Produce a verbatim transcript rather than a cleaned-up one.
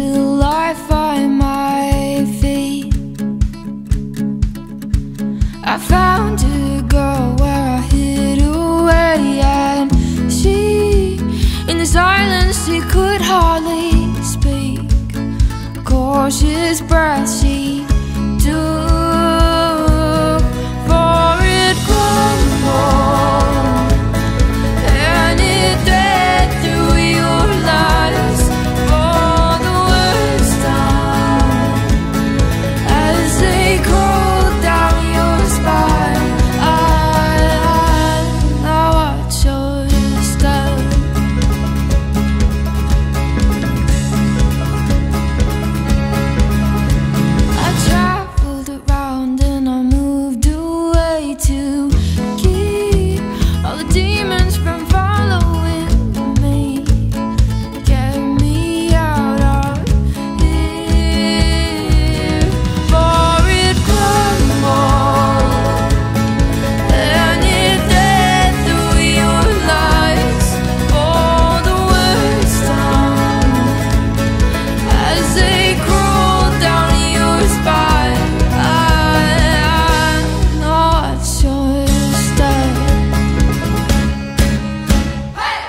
till I find my feet. I found a girl where I hid away, and she, in the silence, she could hardly speak. Cautious breath she took, for it crumbled and it bled through your lies for the worst time as they crawled down your spine. I, I watch your step. I traveled around and I moved away to keep all the demons from